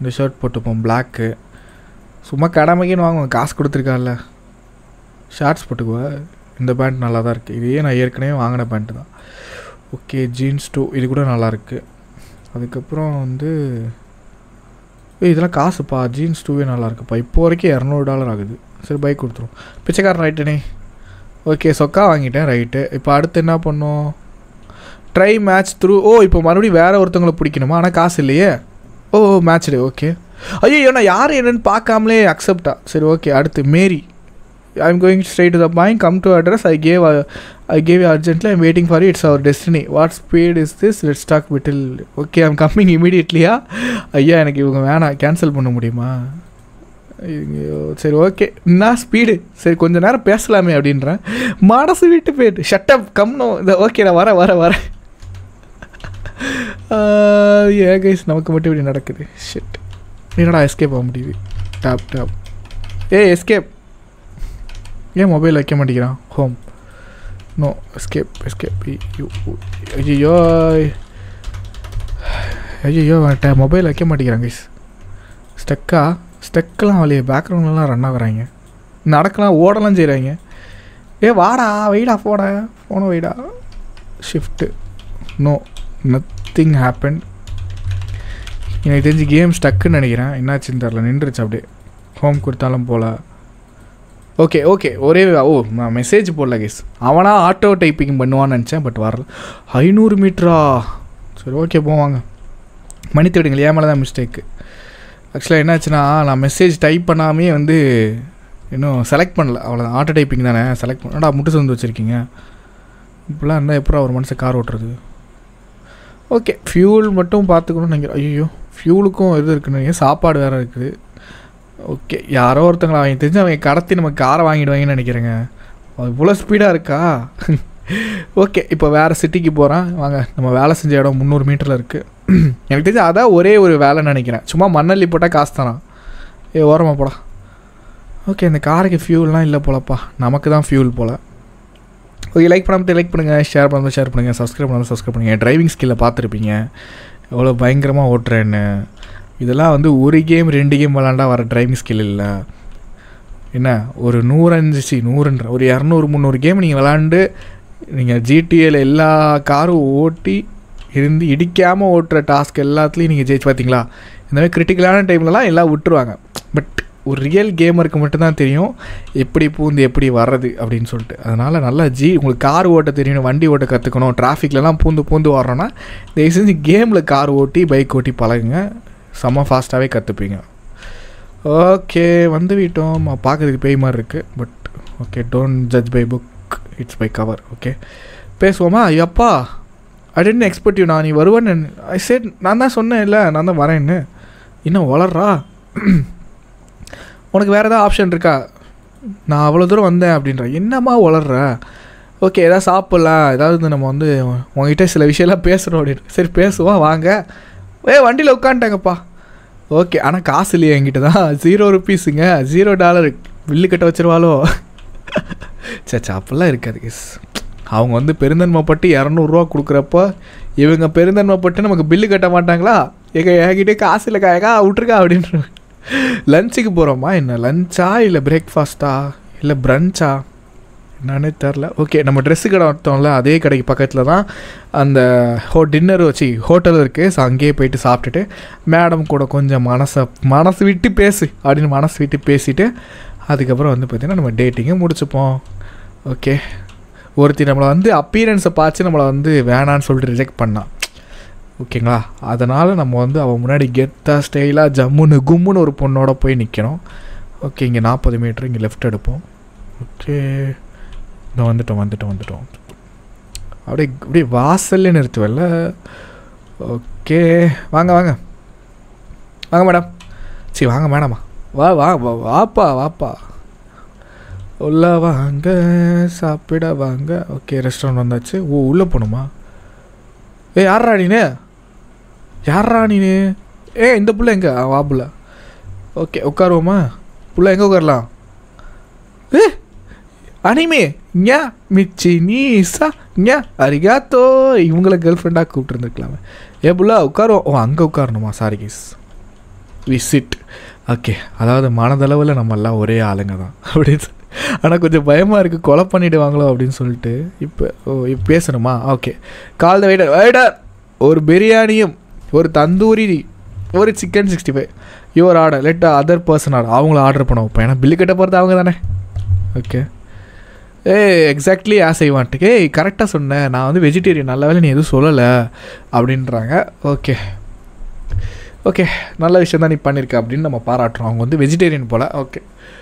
இந்த ஷர்ட் போட்டுப்போம் பிளாக்கு. சும்மா கடமைக்குன்னு வாங்குவோம், காசு கொடுத்துருக்கால. ஷார்ட்ஸ் போட்டுக்குவா. இந்த பேண்ட் நல்லா தான் இருக்குது. இதையே நான் ஏற்கனவே வாங்கின பேண்ட்டு தான். ஓகே ஜீன்ஸ் டூ இது கூட நல்லாயிருக்கு. அதுக்கப்புறம் வந்து இதெல்லாம் காசுப்பா. ஜீன்ஸ் டூவே நல்லாயிருக்குப்பா. இப்போ வரைக்கும் இரநூறு டாலர் ஆகுது. சரி பைக் கொடுத்துருவோம். பிச்சைக்காரன் ரைட்டுனே. ஓகே சொக்கா வாங்கிட்டேன். ரைட்டு. இப்போ அடுத்து என்ன பண்ணோம்? Try match through. ஓ இப்போ மறுபடியும் வேறு ஒருத்தவங்களை பிடிக்கணுமா? ஆனால் காசு இல்லையே. Oh match day. ஓகே. ஐயோ நான் யார் என்னென்னு பார்க்காமலே அக்செப்டா. சரி ஓகே. அடுத்து Mary. I am going straight to the point. Come to address. I gave I gave you urgently. I am waiting for you. It's our destiny. What speed is this? Let's talk little. Okay I am coming இமீடியட்லியா? ஐயா எனக்கு இவங்க வேணாம், cancel பண்ண முடியுமா? ஐயோ சரி okay. என்ன ஸ்பீடு? சரி கொஞ்சம் நேரம் பேசலாமே அப்படின்றேன். மனசு விட்டு போயிட்டு ஷட்டப் கம்னோ. இந்த ஓகே நான் வரேன் வரேன் வரேன். ஏ கைஸ் நமக்கு மட்டும் இப்படி நடக்குது. ஷிட். என்னடா எஸ்கேப் ஆக முடியுது? Tap tap. ஏ எஸ்கேப். ஏன் மொபைல் வைக்க மாட்டேங்கிறான்? ஹோம். No escape escape. ஐயோ ஐயோ ஐயோ மொபைல் வைக்க மாட்டேங்கிறான் கைஸ். ஸ்டெக்கா? ஸ்டெக்கெலாம் வழியே பேக்ரவுண்ட்லாம் ரன் ஆகுறாங்க. நடக்கலாம் ஓடலாம் செய்கிறாங்க. ஏ வாடா வெயிடா போட ஃபோனை வெயிடா. ஷிஃப்ட்டு. No nothing happen. எனக்கு தெரிஞ்சு கேம் ஸ்டக்குன்னு நினைக்கிறேன். என்னாச்சுன்னு தெரில, நின்றுச்சு அப்படியே. ஹோம் கொடுத்தாலும் போகல. ஓகே ஓகே ஒரே ஓ நான் மெசேஜ் போடல கேஸ். அவனா ஆட்டோ டைப்பிங் பண்ணுவான்னு நினச்சேன். பட் வரல. ஐநூறு மீட்டரா? சரி ஓகே போவாங்க. மணி தேடுங்களே. ஏன் மேலே தான் மிஸ்டேக்கு. ஆக்சுவலாக என்னாச்சுன்னா நான் மெசேஜ் டைப் பண்ணாமே வந்து இன்னும் செலக்ட் பண்ணல. அவ்வளோதான். ஆட்டோ டைப்பிங் தானே செலக்ட் பண்ணடா. முட்டு சந்து வச்சுருக்கீங்க இப்போலாம் இருந்தால் எப்போ ஒரு மனுஷன் கார் ஓட்டுறது? ஓகே ஃபியூல் மட்டும் பார்த்துக்கணும்னு நினைக்கிறேன். ஐயோ ஃபியூலுக்கும் இது இருக்குன்னு சாப்பாடு வேறு இருக்குது. ஓகே யாரோ ஒருத்தங்களா அவங்க தெரிஞ்சு அவங்க கடத்தி நம்ம காரை வாங்கிடுவாங்கன்னு நினைக்கிறேங்க. அது இவ்வளோ ஸ்பீடாக இருக்கா? ஓகே இப்போ வேறு சிட்டிக்கு போகிறேன் வாங்க. நம்ம வேலை செஞ்ச இடம் முந்நூறு மீட்டரில் இருக்குது. எனக்கு தெரிஞ்சு அதான் ஒரே ஒரு வேலைன்னு நினைக்கிறேன். சும்மா மண்ணள்ளி போட்டால் காசு தானா? ஏ ஓரமாக போடா. ஓகே இந்த காருக்கு ஃபியூல்லாம் இல்லை போலப்பா. நமக்கு தான் ஃபியூல் போல். ஓகே லைக் பண்ணாமல் லைக் பண்ணுங்கள், ஷேர் பண்ணாமல் ஷேர் பண்ணுங்கள், சப்ஸ்கிரைப் பண்ணாமல் சப்ஸ்கிரைப் பண்ணுங்கள். டிரைவிங் ஸ்கில்லை பார்த்துருப்பீங்க எவ்வளோ பயங்கரமாக ஓட்டுறேன்னு. இதெல்லாம் வந்து ஒரு கேம் ரெண்டு கேம் விளாண்டா வர டிரைவிங் ஸ்கில் இல்லை. என்ன ஒரு நூறஞ்சு சி நூறுன்ற ஒரு இரநூறு முந்நூறு கேம் நீங்கள் விளாண்டு நீங்கள் ஜிடிஏல எல்லா காரும் ஓட்டி இருந்து இடிக்காமல் ஓட்டுற டாஸ்க் எல்லாத்துலேயும் நீங்கள் ஜெயிச்சு பார்த்தீங்களா? இந்த மாதிரி கிரிட்டிக்கலான டைம்லலாம் எல்லாம் விட்டுருவாங்க. பட் ஒரு ரியல் கேமருக்கு மட்டும்தான் தெரியும் எப்படி பூந்து எப்படி வர்றது அப்படின்னு சொல்லிட்டு. அதனால் நல்லா ஜி உங்களுக்கு கார் ஓட்ட தெரியணும், வண்டி ஓட்ட கற்றுக்கணும், டிராஃபிக்லலாம் பூந்து பூந்து வர்றோன்னா தயவு செஞ்சு கேமில் கார் ஓட்டி பைக் ஓட்டி பழகுங்க. செம்ம ஃபாஸ்ட்டாகவே கற்றுப்பீங்க. ஓகே வந்து விட்டோம். பார்க்குறதுக்கு பேய் மாதிரி இருக்குது. But okay don't judge by book, it's by cover. Okay பேசுவோமா? ஐயப்பா ஐ டென்ட் எக்ஸ்பெக்ட் யூ. நான் நீ வருவேன்னு ஐ செட். நான் தான் சொன்னேன் இல்லை நான் தான் வரேன்னு. இன்னும் வளர்றா. உனக்கு வேறு ஏதாவது ஆப்ஷன் இருக்கா? நான் அவ்வளோ தூரம் வந்தேன் அப்படின்ற. என்னம்மா வளர்ற? ஓகே எதாவது சாப்பிட்லாம், ஏதாவது நம்ம வந்து உங்ககிட்ட சில விஷயம்லாம் பேசுகிறோம் அப்படின்னு. சரி பேசுவோம் வாங்க. ஏ வண்டியில் உட்காந்துட்டாங்கப்பா. ஓகே ஆனால் காசு இல்லையா என்கிட்ட தான். ஜீரோ ருப்பீஸுங்க, ஜீரோ டாலரு. பில்லு கட்ட வச்சிருவாளோ? சச்சா அப்படிலாம் இருக்காது கேஸ். அவங்க வந்து பெருந்தன்மைப்பட்டு இரநூறுவா கொடுக்குறப்ப இவங்க பெருந்தன்மைப்பட்டு நமக்கு பில்லு கட்ட மாட்டாங்களா? எங்க என்கிட்டே காசு இல்லை காயக்கா விட்ருக்கா அப்படின்ற. லஞ்சுக்கு போகிறோமா என்ன? லஞ்சா இல்லை பிரேக்ஃபாஸ்ட்டா இல்லை ப்ரன்ச்சா என்னன்னே தெரில. ஓகே நம்ம ட்ரெஸ்ஸு கடை எடுத்தோம்ல அதே கடைக்கு பக்கத்தில் தான் அந்த ஹோ டின்னர் வச்சு ஹோட்டல் இருக்குது. ஸோ அங்கேயே போயிட்டு சாப்பிட்டுட்டு மேடம் கூட கொஞ்சம் மனசை மனசு விட்டு பேசு அப்படின்னு மனசு விட்டு பேசிவிட்டு அதுக்கப்புறம் வந்து பார்த்திங்கன்னா நம்ம டேட்டிங்கை முடிச்சுப்போம். ஓகே ஒருத்தி நம்மளை வந்து அப்பீரன்ஸை பார்த்து நம்மளை வந்து வேணான்னு சொல்லிட்டு ரிஜெக்ட் பண்ணான். ஓகேங்களா? அதனால் நம்ம வந்து அவன் முன்னாடி கெத்தாக ஸ்டைலாக ஜம்முன்னு கும்முன்னு ஒரு பொண்ணோட போய் நிற்கணும். ஓகே இங்கே நாற்பது மீட்ரு இங்கே லெஃப்ட் எடுப்போம். ஓகே இன்னும் வந்துட்டோம் வந்துட்டோம் வந்துட்டோம் அப்படியே அப்படியே வாசல்லே நிறுத்துவல்ல. ஓகே வாங்க வாங்க வாங்க மேடம். சரி வாங்க மேடமா. வா வா வாப்பா வாப்பா உள்ள வாங்க சாப்பிட வாங்க. ஓகே ரெஸ்டாரண்ட் வந்தாச்சு. ஓ உள்ளே போகணுமா? ஏ யார்ரா நீனு? யார்ரா நீனு? ஏ இந்த புள்ள எங்கே? வா புள்ள. ஓகே உட்காருவோமா? புள்ள எங்கே உட்காரலாம்? ஏ அனிமே இங்கே மிச்சி நீசா இங்கே அரிகாத்தோ. இவங்கள கேர்ள் ஃப்ரெண்டாக கூப்பிட்டுருந்துருக்கலாமே. ஏ புள்ள உட்காருவோம். ஓ அங்கே உட்காரணுமா? Sorry case. விசிட். ஓகே, அதாவது மனதளவில் நம்ம எல்லாம் ஒரே ஆளுங்க தான் அப்படின்னு. ஆனால் கொஞ்சம் பயமாக இருக்குது, கொலை பண்ணிவிடுவாங்களோ அப்படின்னு சொல்லிட்டு. இப்போ ஓ இப்போ பேசணுமா? Okay. Call the waiter. Waiter, ஒரு பிரியாணியும் ஒரு தந்தூரி ஒரு chicken sixty five your order, let other person order. அவங்கள ஆர்டர் பண்ண வைப்பேன், ஏன்னா பில்லு கட்ட போகிறது அவங்க தானே. ஓகே. ஏய் எக்ஸாக்ட்லி ஆஸ் ஐ வாண்ட். ஏய் கரெக்டாக சொன்னேன், நான் வந்து வெஜிடேரியன், நல்ல வேலை நீ எதுவும் சொல்லலை அப்படின்றாங்க. ஓகே ஓகே, நல்ல விஷயம் தான் நீ பண்ணியிருக்க அப்படின்னு நம்ம பாராட்டுறோம். அவங்க வந்து வெஜிடேரியன் போல். ஓகே,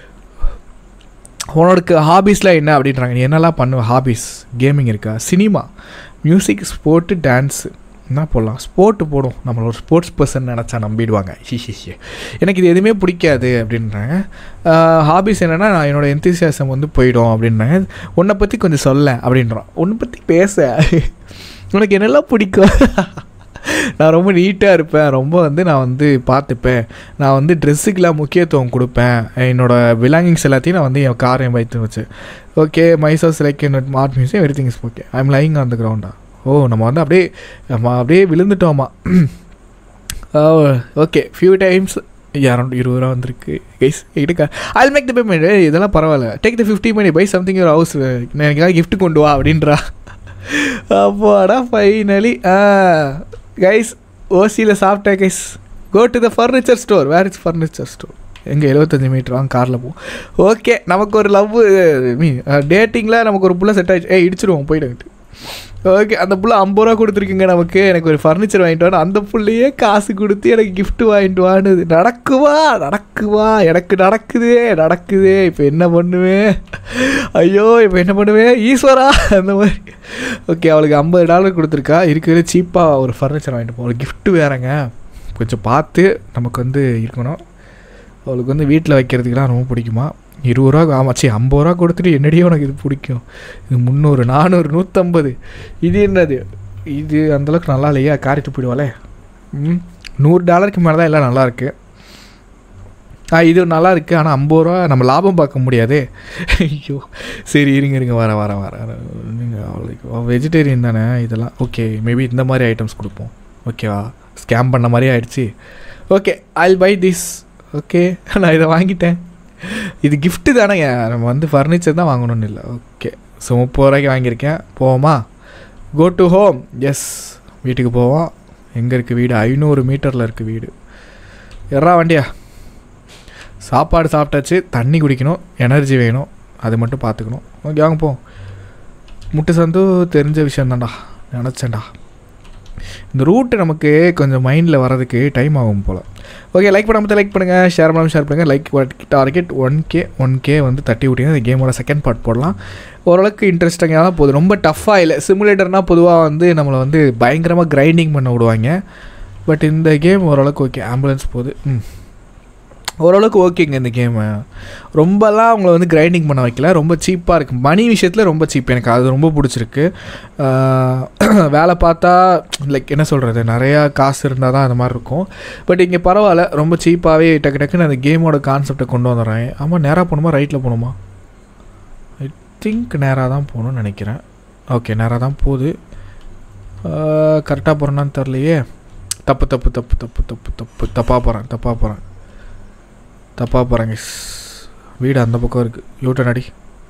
உனக்கு ஹாபீஸ்லாம் என்ன அப்படின்றாங்க. நீ என்னெல்லாம் பண்ணுவேன்? ஹாபீஸ் கேமிங் இருக்கா, சினிமா, மியூசிக், ஸ்போர்ட்டு, டான்ஸு. என்ன போடலாம்? ஸ்போர்ட்டு போடும், நம்மளை ஒரு ஸ்போர்ட்ஸ் பர்சன் நினச்சா நம்பிடுவாங்க. ஷிஷிஷி எனக்கு இது எதுவுமே பிடிக்காது அப்படின்றாங்க. ஹாபீஸ் என்னென்னா நான் என்னோடய என்தூசியாசம் வந்து போயிடும் அப்படின்றாங்க. உன்னை பற்றி கொஞ்சம் சொல்ல அப்படின்றான். உன்னை பற்றி பேச உனக்கு என்னெல்லாம் பிடிக்கும்? நான் ரொம்ப நீட்டாக இருப்பேன், ரொம்ப வந்து நான் வந்து பார்த்துப்பேன், நான் வந்து ட்ரெஸ்ஸுக்கெலாம் முக்கியத்துவம் கொடுப்பேன், என்னோடய பிலாங்கிங்ஸ் எல்லாத்தையும் நான் வந்து என் கார் என் வைத்து வச்சு. ஓகே, மைசோஸ் like in art museum everything is okay. I am lying on the கிரவுண்டா. ஓ நம்ம வந்து அப்படியே நம்ம அப்படியே விழுந்துட்டோமா? ஓகே, ஃபியூ டைம்ஸ் அரௌண்ட் இருபது ரூபா வந்திருக்கு கைஸ். எடுக்க ஐ மேக் த பேமெண்ட். இதெல்லாம் பரவாயில்ல, take the fifty money by something your house, எனக்கு கிஃப்ட் கொண்டு வா அப்படின்றா. அப்போடா ஃபைனலி கைஸ் ஓசியில் சாப்பிட்டேன் guys. Go to the furniture store. Where is furniture store? எங்கே எழுபத்தஞ்சி மீட்டர் வாங்க காரில் போவோம். ஓகே, நமக்கு ஒரு லவ் மீ டேட்டிங்கில் நமக்கு ஒரு புள்ள செட் ஆகிடுச்சு. ஏ இடிச்சிடுவோம் போயிட்டு. ஓகே, அந்த புள்ள ஐம்பது ரூபா கொடுத்துருக்குங்க நமக்கு, எனக்கு ஒரு ஃபர்னிச்சர் வாங்கிட்டு வான்னு. அந்த புள்ளையே காசு கொடுத்து எனக்கு கிஃப்ட் வாங்கிட்டு வான்னு. நடக்குவா நடக்குவா எனக்கு நடக்குதே நடக்குதே. இப்போ என்ன பண்ணுவேன்? ஐயோ இப்போ என்ன பண்ணுவேன் ஈஸ்வரா அந்த மாதிரி. ஓகே, அவளுக்கு ஐம்பது டாலர் கொடுத்துருக்கா, இருக்கிறது சீப்பாக ஒரு ஃபர்னிச்சர் வாங்கிட்டு போவோம். அவளுக்கு கிஃப்ட்டு வேறங்க, கொஞ்சம் பார்த்து நமக்கு வந்து இருக்கணும். அவளுக்கு வந்து வீட்டில் வைக்கிறதுக்குலாம் ரொம்ப பிடிக்குமா. இருபது ரூபா ஆமாச்சி ஐம்பது ரூபா கொடுத்துட்டு என்னடியோ உனக்கு இது பிடிக்கும், இது முந்நூறு நானூறு நூற்றம்பது, இது என்னது இது அந்தளவுக்கு நல்லா இல்லையா, காரிட்டு போயிடுவாளே. ம் நூறு டாலருக்கு மேலே தான் எல்லாம் நல்லாயிருக்கு. ஆ இது நல்லா இருக்குது, ஆனால் ஐம்பது ரூபா நம்ம லாபம் பார்க்க முடியாதே. ஐயோ சரி இருங்க இருங்க வர வர வர நீங்கள் அவளுக்கு வெஜிடேரியன் தானே இதெல்லாம். ஓகே, மேபி இந்த மாதிரி ஐட்டம்ஸ் கொடுப்போம். ஓகேவா, ஸ்கேம் பண்ண மாதிரி ஆகிடுச்சி. Okay, I buy this. Okay, நான் இதை வாங்கிட்டேன். இது கிஃப்ட்டு தானேங்க, நம்ம வந்து ஃபர்னிச்சர் தான் வாங்கணும்னு இல்லை. ஓகே, ஸோ முப்பது ரூபாய்க்கு வாங்கியிருக்கேன். போவோமா? Go to home. எஸ், வீட்டுக்கு போவோம். எங்கே இருக்குது வீடு? ஐநூறு மீட்டரில் இருக்குது வீடு. எறா வண்டியா. சாப்பாடு சாப்பிட்டாச்சு, தண்ணி குடிக்கணும், எனர்ஜி வேணும், அது மட்டும் பார்த்துக்கணும். ஓகே வாங்க போவோம். முட்டு சந்து தெரிஞ்ச விஷயந்தான்டா, நினச்சேன்டா. இந்த ரூட்டு நமக்கு கொஞ்சம் மைண்டில் வரதுக்கு டைம் ஆகும் போல். ஓகே, லைக் பண்ணாமல் லைக் பண்ணுங்கள், ஷேர் பண்ணாமல் ஷேர் பண்ணுங்கள். Like target one K one K வந்து தட்டி விட்டிங்கன்னா இந்த கேமோட செகண்ட் பார்ட் போடலாம். ஓரளவுக்கு இன்ட்ரெஸ்டிங்காக தான் போகுது, ரொம்ப டஃப்பாக இல்லை. சிமுலேட்டர்னால் பொதுவாக வந்து நம்மளை வந்து பயங்கரமாக கிரைண்டிங் பண்ண விடுவாங்க. பட் இந்த கேம் ஓரளவுக்கு ஓகே. ஆம்புலன்ஸ் போகுது. ம் ஓரளவுக்கு ஓகேங்க. இந்த கேமு ரொம்பலாம் அவங்கள வந்து கிரைண்டிங் பண்ண வைக்கல, ரொம்ப சீப்பாக இருக்குது. மணி விஷயத்தில் ரொம்ப சீப், எனக்கு அது ரொம்ப பிடிச்சிருக்கு. வேலை பார்த்தா லைக் என்ன சொல்கிறது, நிறையா காசு இருந்தால் தான் அந்த மாதிரி இருக்கும். பட் இங்கே பரவாயில்ல, ரொம்ப சீப்பாகவே டக்கு டக்குன்னு அந்த கேமோட கான்செப்டை கொண்டு வந்துடுறேன். ஆமாம், நேராக போகணுமா ரைட்டில் போகணுமா? ஐ திங்க் நேராக தான் போகணுன்னு நினைக்கிறேன். ஓகே, நேராக தான் போகுது. கரெக்டாக போகிறேன்னான்னு தெரிலையே. தப்பு தப்பு தப்பு தப்பு தப்பு தப்பு தப்பாக போகிறேன் தப்பாக போகிறேன் தப்பாக போகிறாங்க. வீடு அந்த பக்கம் இருக்குது. யூட்டன் அடி.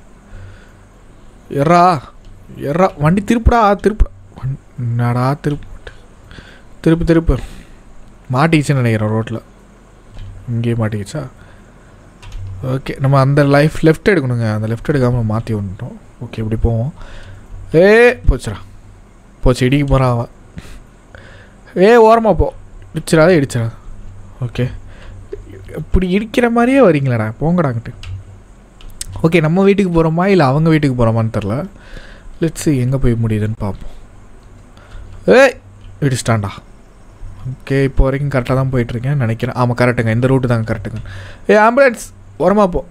எறா எறா வண்டி திருப்புடா திருப்புடா. என்னடா திருப்பு திருப்பு திருப்பு மாட்டிக்கிச்சுன்னு நினைக்கிறேன் ரோட்டில். இங்கேயே மாட்டிக்கிச்சா? ஓகே, நம்ம அந்த லைஃப் லெஃப்ட் எடுக்கணுங்க, அந்த லெஃப்ட் எடுக்காமல் மாற்றி விட்டுட்டோம். ஓகே, இப்படி போவோம். ஏ போச்சுடா போச்சு, இடிக்க போகிறான் அவன். ஏ ஓரமாக போ, இடிச்சிடாதே இடிச்சிடாத. ஓகே, இப்படி இடிக்கிற மாதிரியே வரீங்களாடா, போங்கடாங்கிட்டு. ஓகே, நம்ம வீட்டுக்கு போகிறோமா இல்லை அவங்க வீட்டுக்கு போகிறோமான்னு தெரில. லெட்ஸ் எங்கே போய் முடியுதுன்னு பார்ப்போம். ஏய் இடிச்சிட்டான்டா. ஓகே, இப்போ வரைக்கும் கரெக்டாக தான் போயிட்டுருக்கேன் நினைக்கிறேன். ஆமாம் கரெக்டுங்க, இந்த ரூட்டு தாங்க கரெக்டுங்க. ஏ ஆம்புலன்ஸ் ஓரமாக போ.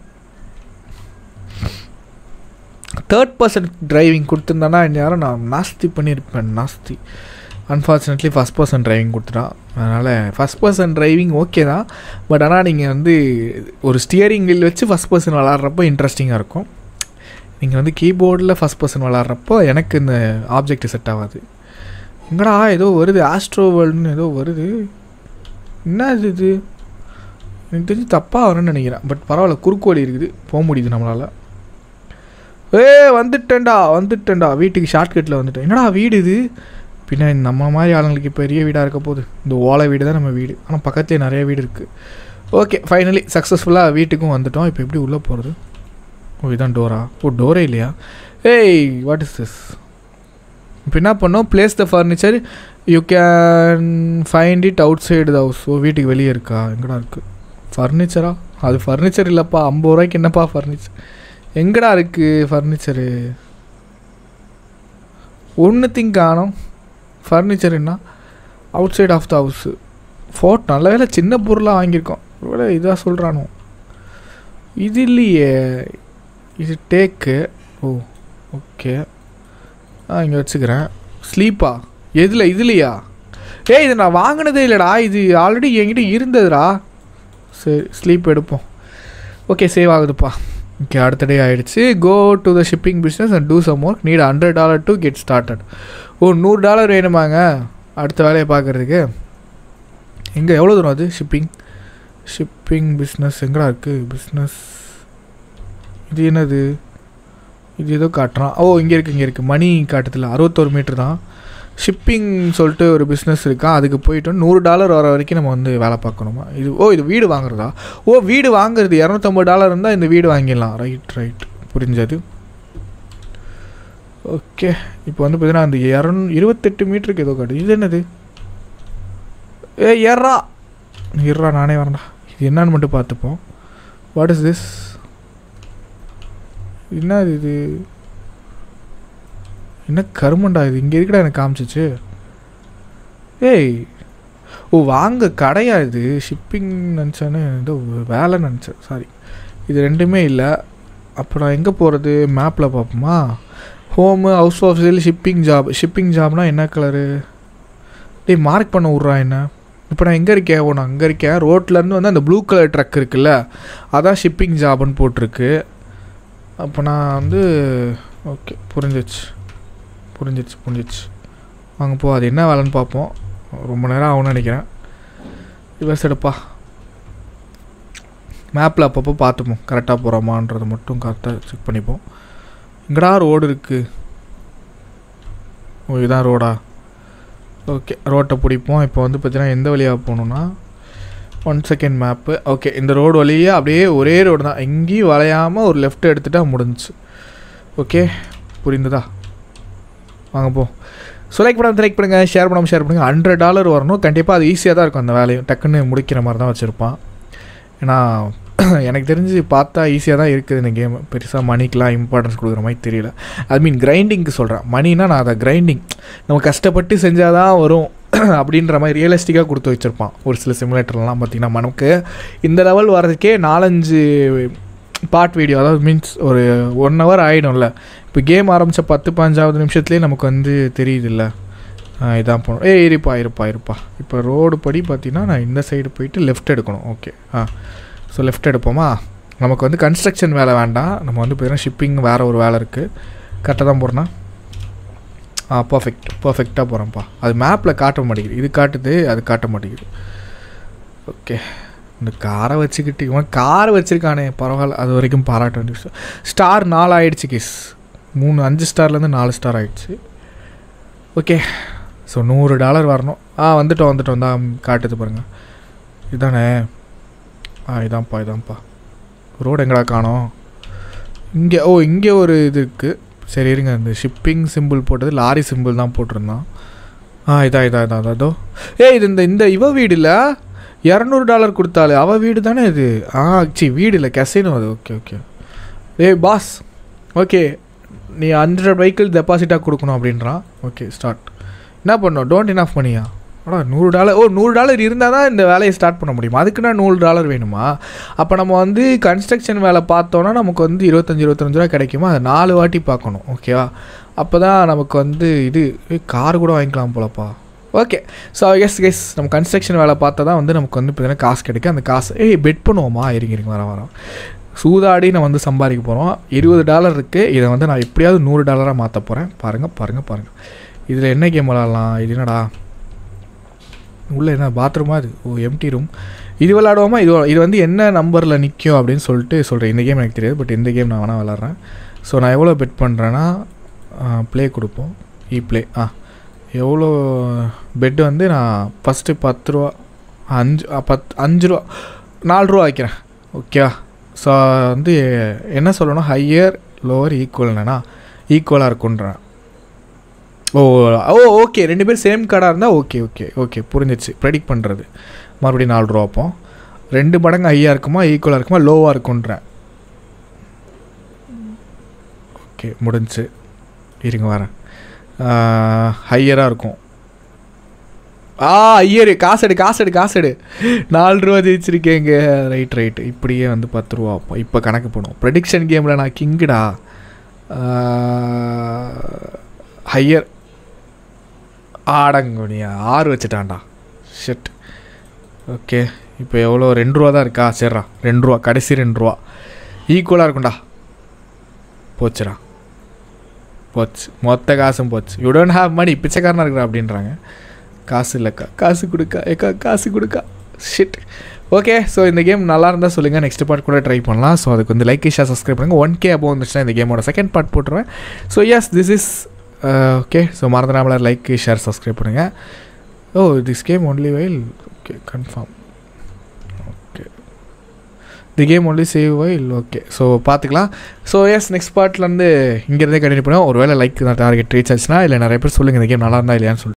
தேர்ட் பர்சன் டிரைவிங் கொடுத்துருந்தானா யாரும் நான் நாஸ்தி பண்ணியிருப்பேன். நாஸ்தி. அன்ஃபார்ச்சுனேட்லி ஃபஸ்ட் பர்சன் டிரைவிங் கொடுத்துட்டான். அதனால் ஃபஸ்ட் பர்சன் டிரைவிங் ஓகே தான். பட் ஆனால் நீங்கள் வந்து ஒரு ஸ்டியரிங் வீல் வச்சு ஃபஸ்ட் பர்சன் விளாட்றப்போ இன்ட்ரெஸ்டிங்காக இருக்கும். நீங்கள் வந்து கீபோர்டில் ஃபஸ்ட் பர்சன் விளாட்றப்போ எனக்கு இந்த ஆப்ஜெக்ட் செட் ஆகாது. எங்கடா ஏதோ வருது, ஆஸ்ட்ரோ வேர்ல்டுன்னு ஏதோ வருது. என்ன இது? எனக்கு தெரிஞ்சு தப்பாக வரும்னு நினைக்கிறேன். பட் பரவாயில்ல, குறுக்கு வழி இருக்குது, போக முடியுது நம்மளால். ஏ வந்துட்டேன்டா வந்துட்டேன்டா வீட்டுக்கு ஷார்ட்கட்டில் வந்துட்டேன். என்னடா வீடு இது? பின்ன நம்ம மாதிரி ஆளுங்களுக்கு பெரிய வீடாக இருக்க போகுது. இந்த ஓலை வீடு தான் நம்ம வீடு, ஆனால் பக்கத்துலேயே நிறைய வீடு இருக்குது. ஓகே, ஃபைனலி சக்ஸஸ்ஃபுல்லாக வீட்டுக்கும் வந்துட்டோம். இப்போ எப்படி உள்ளே போகிறது? ஓ இதான் டோரா? ஓ டோரே இல்லையா? ஏய் வாட் இஸ் திஸ்? இப்போ என்ன பண்ணோம்? Place the furniture, you can find it outside the house. ஓ வீட்டுக்கு வெளியே இருக்கா? எங்கடா இருக்குது ஃபர்னிச்சரா? அது ஃபர்னிச்சர் இல்லைப்பா, ஐம்பது ரூபாய்க்கு என்னப்பா ஃபர்னிச்சர்? எங்கடா இருக்குது ஃபர்னிச்சரு? ஒன்றுத்தையும் காணோம். ஃபர்னிச்சர் என்ன outside of the house. ஃபோர்ட் நல்ல வேலை சின்ன பொருளாக வாங்கியிருக்கோம். ஒருவேளை இதாக சொல்கிறானோ? இது இல்லையே, இது டேக்கு. ஓ ஓகே, ஆ இங்கே வச்சுக்கிறேன். ஸ்லீப்பா? எதில்? இதுலையா? ஏய் இது நான் வாங்கினதே இல்லைடா, இது ஆல்ரெடி என்கிட்ட இருந்ததுடா. சரி ஸ்லீப் எடுப்போம். Okay save ஆகுதுப்பா. ஓகே அடுத்த டே ஆகிடுச்சு. Go to the shipping business and do some work, need hundred dollar to get started. ஓ நூறு டாலர் வேணுமாங்க அடுத்த வேலையை பார்க்குறதுக்கு? எங்கே எவ்வளோ தூரம் அது? ஷிப்பிங் ஷிப்பிங் பிஸ்னஸ் எங்கடா இருக்குது? பிஸ்னஸ் இது என்னது? இது ஏதோ காட்டுறான். ஓ இங்கே இருக்குது இங்கே இருக்குது, மணி காட்டுதில்ல. அறுபத்தோரு மீட்ரு தான் ஷிப்பிங் சொல்லிட்டு ஒரு பிஸ்னஸ் இருக்கா, அதுக்கு போயிட்டோம். நூறு டாலர் வர வரைக்கும் நம்ம வந்து வேலை பார்க்கணுமா? இது ஓ இது வீடு வாங்குறதா? ஓ வீடு வாங்குறது இரநூத்தம்பது டாலர் இருந்தால் இந்த வீடு வாங்கிடலாம். ரைட் ரைட் புரிஞ்சது. ஓகே இப்போ வந்து பார்த்தீங்கன்னா அந்த இரநூ இருபத்தெட்டு மீட்டருக்கு ஏதோ காட்டு. இது என்னது? ஏ ஏறா ஏறா நானே வரேன்டா. இது என்னான்னு மட்டும் பார்த்துப்போம். What is this? என்ன இது? என்ன கருமண்டா இது? இங்கே இருக்கடா எனக்கு காமிச்சிச்சு. ஏய் ஓ வாங்க கடையா இது? ஷிப்பிங் நினச்சானே, ஏதோ வேலை நினச்சேன். சாரி, இது ரெண்டுமே இல்லை. அப்போ நான் எங்கே போகிறது? மேப்பில் பார்ப்போமா? Home, house of sale, shipping job. Shipping ஜாப்னா என்ன கலரு? டேய் மார்க் பண்ண விட்றா என்ன? இப்போ நான் எங்கே இருக்கேன்? ஓ நான் அங்கே இருக்கேன். ரோட்லேருந்து வந்து அந்த ப்ளூ கலர் ட்ரக் இருக்குல்ல, அதான் ஷிப்பிங் ஜாப்னு போட்டிருக்கு. அப்போ நான் வந்து ஓகே புரிஞ்சிச்சு புரிஞ்சிச்சு புரிஞ்சிச்சு வாங்க போ. அது என்ன வேலைன்னு பார்ப்போம். ரொம்ப நேரம் ஆகும்னு நினைக்கிறேன். ரிவர்ஸ் எடுப்பா. மேப்பில் அப்பப்போ பார்த்துப்போம் கரெக்டாக போகிறோமான்றதை மட்டும் கரெக்டாக செக் பண்ணிப்போம். எங்கடா ரோடு இருக்குது? ஓ இதுதான் ரோடா? ஓகே ரோட்டை பிடிப்போம். இப்போ வந்து பார்த்தீங்கன்னா எந்த வழியாக போகணுன்னா, ஒன் செகண்ட் மேப்பு. ஓகே இந்த ரோடு வழியாக அப்படியே ஒரே ரோடு தான், எங்கேயும் வளையாமல் ஒரு லெஃப்ட் எடுத்துகிட்டா முடிஞ்சிச்சு. ஓகே புரிந்துதா? வாங்க போ. ஸோ லைக் பண்ணாமல் லைக் பண்ணுங்கள், ஷேர் பண்ணாமல் ஷேர் பண்ணுங்கள். ஹண்ட்ரட் டாலர் வரணும் கண்டிப்பாக. அது ஈஸியாக தான் இருக்கும் அந்த வேலையும், டக்குன்னு முடிக்கிற மாதிரி தான் வச்சுருப்பான். ஏன்னா எனக்கு தெரிஞ்சு பார்த்தா ஈஸியாக தான் இருக்குது இந்த கேம். பெருசாக மணிக்கெலாம் இம்பார்ட்டன்ஸ் கொடுக்குற மாதிரி தெரியல. ஐ மீன் கிரைண்டிங்க்கு சொல்கிறேன். மணினா நான் அதை கிரைண்டிங் நம்ம கஷ்டப்பட்டு செஞ்சால் தான் வரும் அப்படின்ற மாதிரி ரியலிஸ்டிக்காக கொடுத்து வச்சுருப்பான். ஒரு சில சிமுலேட்டர்லாம் பார்த்திங்கன்னா நமக்கு இந்த லெவல் வர்றதுக்கே நாலஞ்சு பார்ட் வீடியோ, அதாவது மீன்ஸ் ஒரு ஒன் ஹவர் ஆகிடும்ல. இப்போ கேம் ஆரம்பித்த பத்து பதினஞ்சாவது நிமிஷத்துலேயே நமக்கு வந்து தெரியுதுல்ல இதான் போகணும். ஏ இருப்பா இருப்பா இருப்பா. இப்போ ரோடு படி பார்த்திங்கன்னா நான் இந்த சைடு போயிட்டு லெஃப்ட் எடுக்கணும். ஓகே ஆ ஸோ லெஃப்ட் எடுப்போமா? நமக்கு வந்து கன்ஸ்ட்ரக்ஷன் வேலை வேண்டாம், நம்ம வந்து பார்த்தீங்கன்னா ஷிப்பிங் வேறு ஒரு வேலை இருக்குது. கரெக்டாக தான் போகிறேன்னா? ஆ பர்ஃபெக்ட் பர்ஃபெக்டாக போகிறேன்ப்பா. அது மேப்பில் காட்ட மாட்டேங்குது, இது காட்டுது அது காட்ட மாட்டேங்குது. ஓகே இந்த காரை வச்சுக்கிட்டு இவன் காரை வச்சுருக்கானே பரவாயில்ல, அது வரைக்கும் பாராட்ட வேண்டிய விஷயம். ஸ்டார் நாலு ஆகிடுச்சு கிஸ், மூணு அஞ்சு ஸ்டார்லேருந்து நாலு ஸ்டார் ஆகிடுச்சு. ஓகே ஸோ நூறு டாலர் வரணும். ஆ வந்துட்டோம் வந்துட்டோம் தான் காட்டுது பாருங்கள். இதுதானே? ஆ இதான்ப்பா இதான்ப்பா. ரோடு எங்கடா காணோம்? இங்கே ஓ இங்கே ஒரு இது இருக்குது. சரி இருங்க, இந்த ஷிப்பிங் சிம்பிள் போட்டது லாரி சிம்பிள் தான் போட்டிருந்தான். ஆ இதா இதா இதா அதோ. ஏய் இது இந்த இந்த இவ வீடு இல்லை, இரநூறு டாலர் கொடுத்தாலே அவள் வீடு தானே இது? ஆ சி வீடு இல்லை கெசினோ அது. Okay okay. ஏய் பாஸ் ஓகே நீ ஹண்ட்ரட் வெஹிக்கிள் டெபாசிட்டாக கொடுக்கணும் அப்படின்றான். Okay start. என்ன பண்ணோம்? டோன்ட் இனஃப் பண்ணியா? ஆடா நூறு டாலர். ஓ நூறு டாலர் இருந்தால் தான் இந்த வேலையை ஸ்டார்ட் பண்ண முடியுமா? அதுக்குன்னா நூறு டாலர் வேணுமா? அப்போ நம்ம வந்து கன்ஸ்ட்ரக்ஷன் வேலை பார்த்தோன்னா நமக்கு வந்து இருபத்தஞ்சி இருபத்தஞ்சு ரூபா கிடைக்குமா? அதை நாலு வாட்டி பார்க்கணும். ஓகேவா? அப்போ தான் நமக்கு வந்து இது கார் கூட வாங்கிக்கலாம் போலப்பா. ஓகே ஸோ எஸ் எஸ் நம்ம கன்ஸ்ட்ரக்ஷன் வேலை பார்த்தா தான் வந்து நமக்கு வந்து பார்த்தீங்கன்னா காசு கிடைக்கும். அந்த காசு ஏய் பெட் பண்ணுவோமா? இருங்க இருங்க வர வரோம். சூதாடி நான் வந்து சம்பாதிக்க போகிறோம். இருபது டாலர் இருக்குது, இதை வந்து நான் எப்படியாவது நூறு டாலராக மாற்ற போகிறேன். பாருங்கள் பாருங்கள் பாருங்கள். இதில் என்ன கேம் விளாட்லாம்? இது என்னடா உள்ளே என்ன பாத்ரூமா? அது ஓ எம்டி ரூம். இது விளாடுவோமா, இது இது வந்து என்ன நம்பரில் நிற்கும் அப்படின்னு சொல்லிட்டு சொல்கிறேன். இந்த கேம் எனக்கு தெரியாது, பட் இந்த கேம் நான் வேணால் விளாட்றேன். ஸோ நான் எவ்வளோ பெட் பண்ணுறேன்னா ப்ளே கொடுப்போம், இ ப்ளே. ஆ எவ்வளோ பெட்டு வந்து நான் ஃபஸ்ட்டு பத்து ரூபா அஞ்சு பத் அஞ்சு ரூபா நாலு ரூபா வைக்கிறேன். ஓகேவா? ஸோ வந்து என்ன சொல்லணும், ஹையர் லோவர் ஈக்குவல்னா ஈக்குவலாக இருக்குன்றேன். ஓ ஓ ஓகே, ரெண்டு பேரும் சேம் கார்டாக இருந்தால் ஓகே ஓகே ஓகே புரிஞ்சிச்சு. ப்ரெடிக்ட் பண்ணுறது மறுபடியும் நாலு ரூபா வைப்போம். ரெண்டு மடங்கு ஹையாக இருக்குமா ஈக்குவலாக இருக்குமா லோவாக இருக்குன்றேன். ஓகே முடிஞ்சு. இருங்க வரேன். ஹையராக இருக்கும். ஆ ஐயரு காசெடு காசெடு காசெடு நாலு ரூபா ஜெயிச்சிருக்கேங்க. ரைட் ரைட்டு இப்படியே வந்து பத்து ரூபா அப்போ இப்போ கணக்கு போடும். ப்ரெடிக்ஷன் கேமில் நான் கிங்குடா. ஹையர் ஆடங்குனியா ஆறு வச்சுட்டான்டா. ஷெட். ஓகே இப்போ எவ்வளோ ரெண்டு ரூபா தான் இருக்கா? சரிடா ரெண்டு ரூபா, கடைசி ரெண்டு ரூபா ஈக்குவலாக இருக்கும்டா. போச்சுடா, போச்சு, மொத்த காசும் போச்சு. யூ டோன்ட் ஹேவ் மணி, பிச்சைக்காரனாக இருக்கிறா அப்படின்றாங்க. காசு இல்லைக்கா, காசு கொடுக்கா, ஏக்கா காசு கொடுக்கா. ஷிட். ஓகே, ஸோ இந்த கேம் நல்லா இருந்தால் சொல்லுங்கள், நெக்ஸ்ட் பார்ட் கூட ட்ரை பண்ணலாம். ஸோ அதுக்கு வந்து லைக் ஷேர் சப்ஸ்கிரைப் பண்ணுங்கள். ஒன் கே அபோவ் வந்துச்சுன்னா இந்த கேமோட செகண்ட் பார்ட் போட்டுருவேன். So yes this is okay. So மறந்துடாமல் லைக் ஷேர் சப்ஸ்கிரைப் பண்ணுங்கள். Oh this game only while okay confirm. Okay the game only save while. Okay so பார்த்துக்கலாம். So yes next பார்ட்லேருந்து இங்கேருந்தே continue பண்ணுவோம். ஒரு வேளை லைக் டார்கெட் ரீச் ஆச்சுன்னா இல்லை நிறைய பேர் சொல்லுங்கள் இந்த கேம் நல்லா இருந்தால் இல்லையான்னு சொல்லிட்டு.